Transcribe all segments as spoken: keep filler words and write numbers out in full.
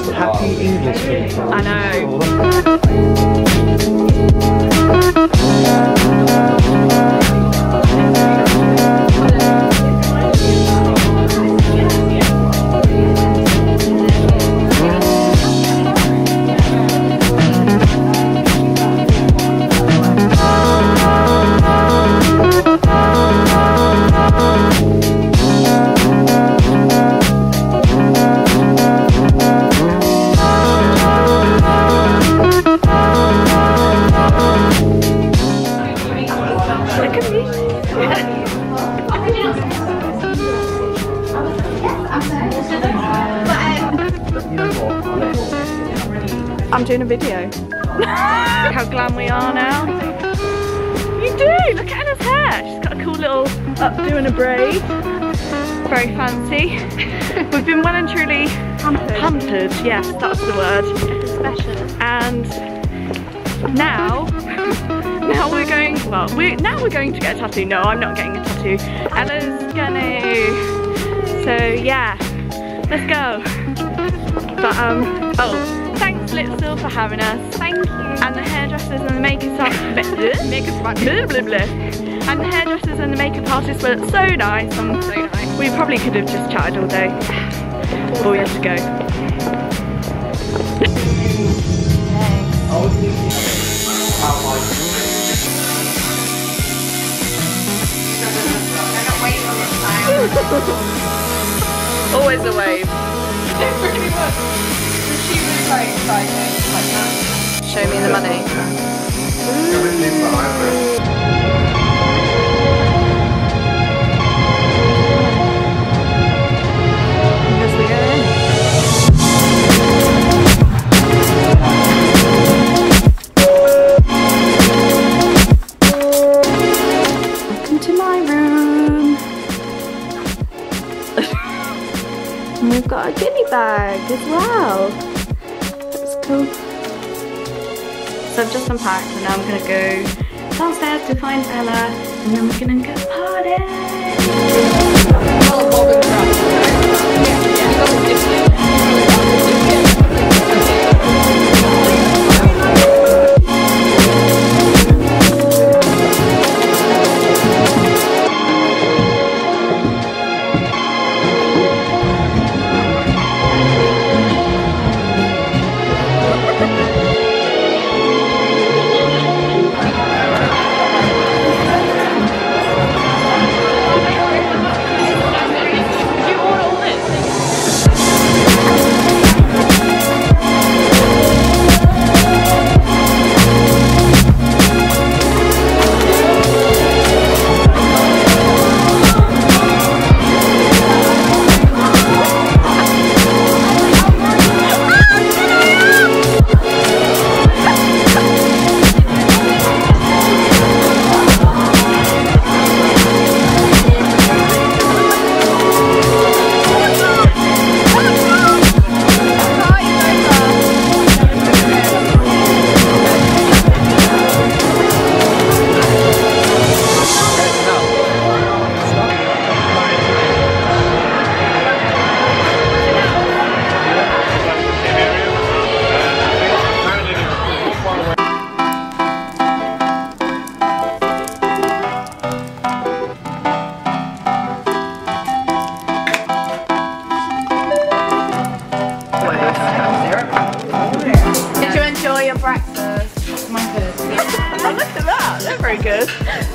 Happy English people. I know. I'm doing a video. Look how glam we are now. You do! Look at Anna's hair. She's got a cool little updo and a braid. Very fancy. We've been well and truly pampered. Pampered, yes, that's the word. Special. And now, now we're going. Well, we now we're going to get a tattoo. No, I'm not getting a tattoo. Ella's gonna. So yeah, let's go. But um, oh. Thanks Litzel for having us. Thank you. And the hairdressers and the makeup artists. And the hairdressers and the makeup artists were so nice. Um, so nice. We probably could have just chatted all day, but we have to go. Always a wave. Very excited, like that. Show me the money. Yes, we go in. Welcome to my room. And we've got a goodie bag as well. Cool. So I've just unpacked and now I'm gonna go downstairs to find Ella and then we're gonna go party. Very good.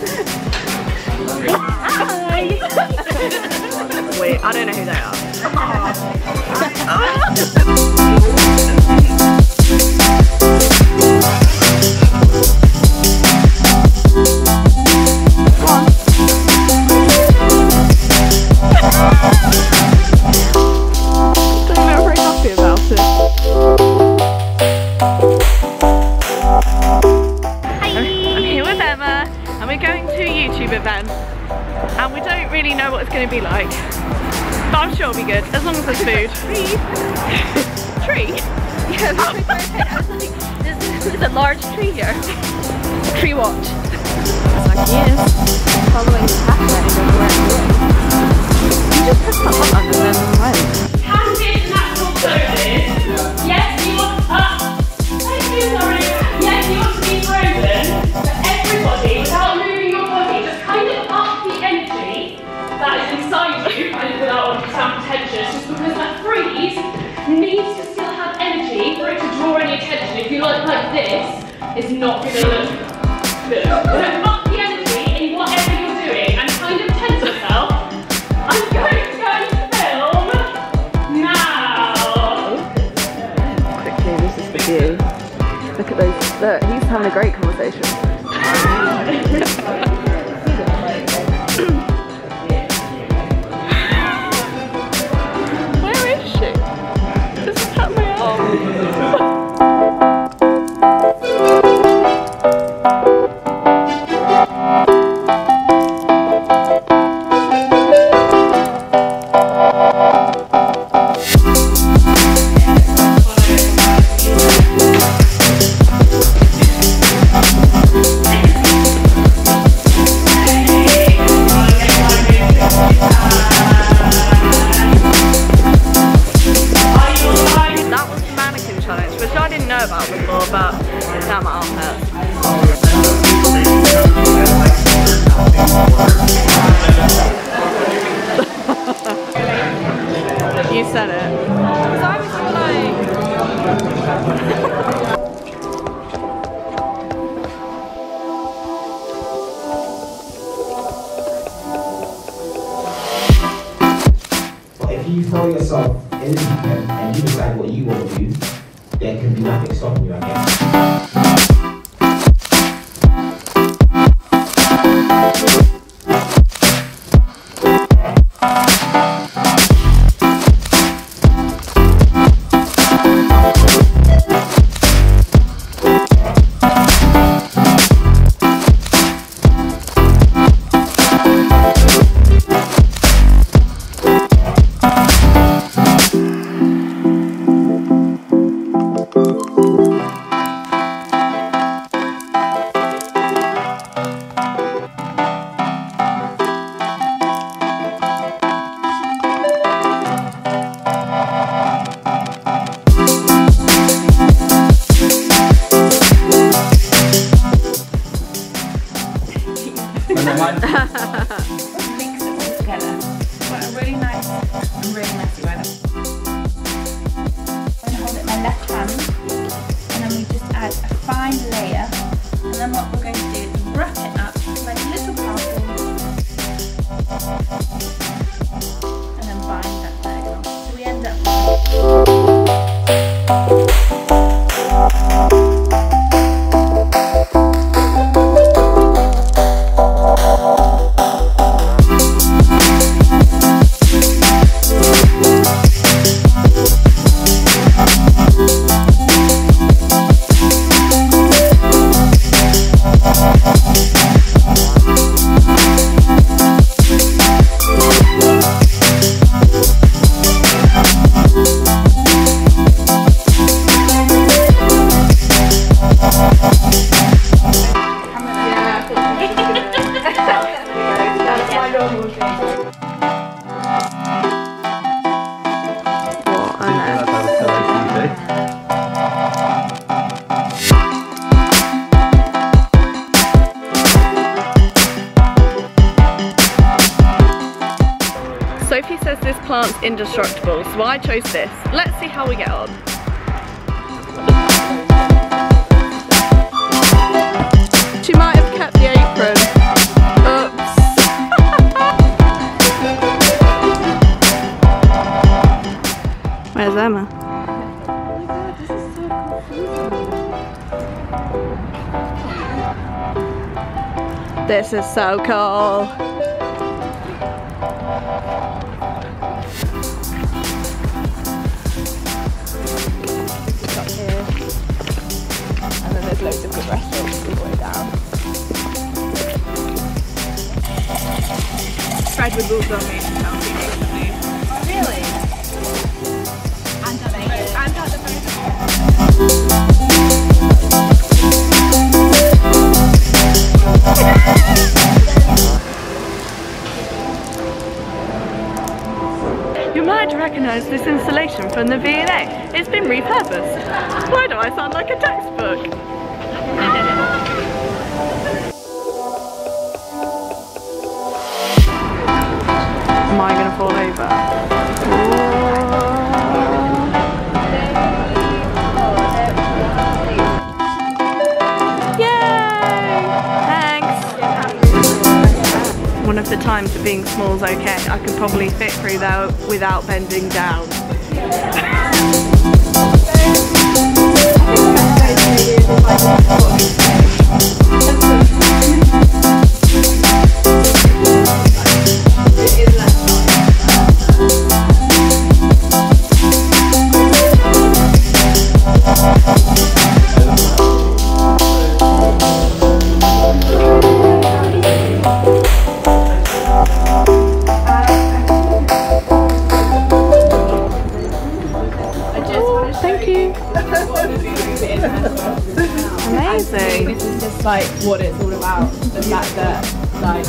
Hi. Wait, I don't know who they are. I'm not very happy about it. And we're going to a YouTube event and we don't really know what it's going to be like, but I'm sure it'll be good as long as there's food. Tree? Tree? Yeah, that's my favorite. I was like, there's, there's a large tree here. Tree watch. Like he is. Following the path that he doesn't wear. You just press that button and then went. Can we get natural service? like this is not going to look good. So up the energy in whatever you're doing and kind of tense yourself. I'm going to go into film now. Quickly, this is the view. Look at those. Look, he's having a great conversation. Where is she? This is at my arm. About before, but now my arm hurts. You said it. Because I was like... If you throw yourself in the deep end and you decide what you want to do, there can be nothing stopping you, I guess. Mix it all together. Got a really nice and really messy weather. I'm going to hold it in my left hand, and then we just add a fine layer, and then what we're going to do is wrap it up like a little parcel, and then bind that there. So we end up Sophie says this plant's indestructible, so I chose this. Let's see how we get on. She might have kept the apron. Oops. Where's Emma? This is so cool. Loads of good restaurants all the way down. Fred with Bulldog made some healthy recently. Oh really? And at the and at the You might recognise this installation from the V and A. It's been repurposed. Why do I sound like a textbook? Am I going to fall over? the times that being small is okay. I could probably fit through there without bending down. Amazing. This is just like what it's all about. The fact that like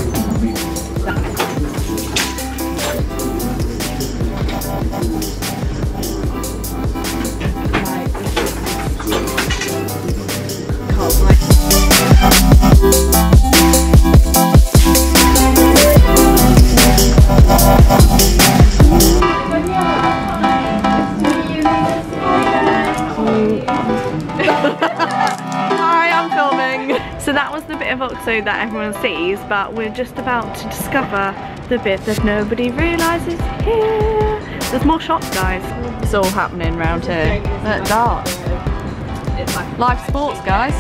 So that was the bit of Oxo that everyone sees, but we're just about to discover the bit that nobody realises here. There's more shops, guys. It's all happening around here. At dark. Live sports, guys.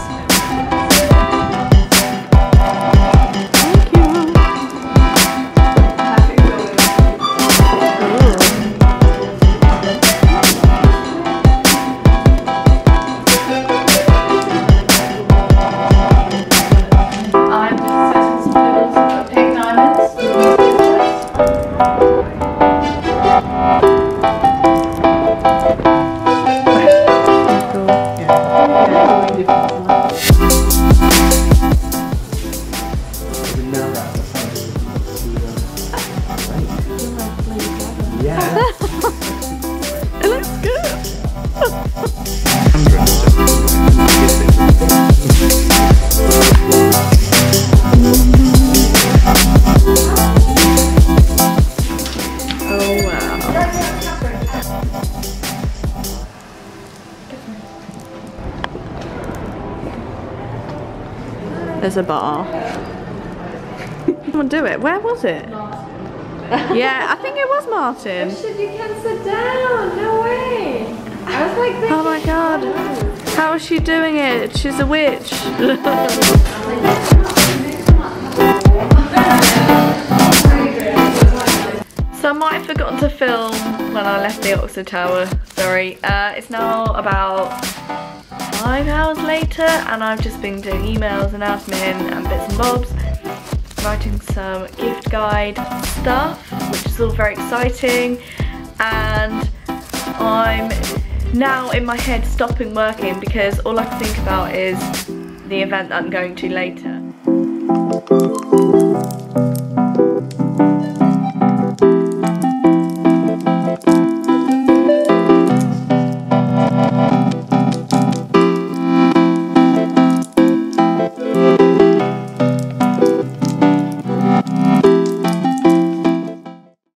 Thank you. It looks good. Oh wow. There's a bar. Come on, do it. Where was it? Yeah, I think it was Martin. oh shit, you can sit down. No way. I was like, Oh my god. How is she doing it? She's a witch. So I might have forgotten to film when I left the Oxo Tower. Sorry. Uh, it's now about five hours later and I've just been doing emails and admin and bits and bobs. Writing some gift guide stuff, which is all very exciting, and I'm now in my head stopping working because all I can think about is the event that I'm going to later.